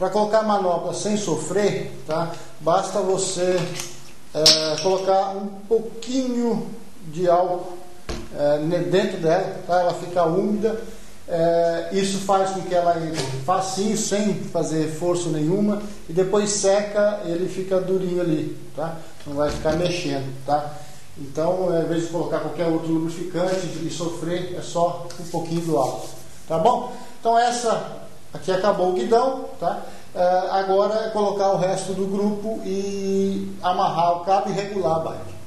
Para colocar a manopla sem sofrer, tá? Basta você colocar um pouquinho de álcool dentro dela, tá? Ela fica úmida. Isso faz com que ela entre facinho, sem fazer força nenhuma, e depois seca, ele fica durinho ali, tá? Não vai ficar mexendo, tá? Então, ao invés de colocar qualquer outro lubrificante e sofrer, é só um pouquinho do álcool, tá bom? Então essa aqui acabou o guidão, tá? Agora é colocar o resto do grupo e amarrar o cabo e regular a bike.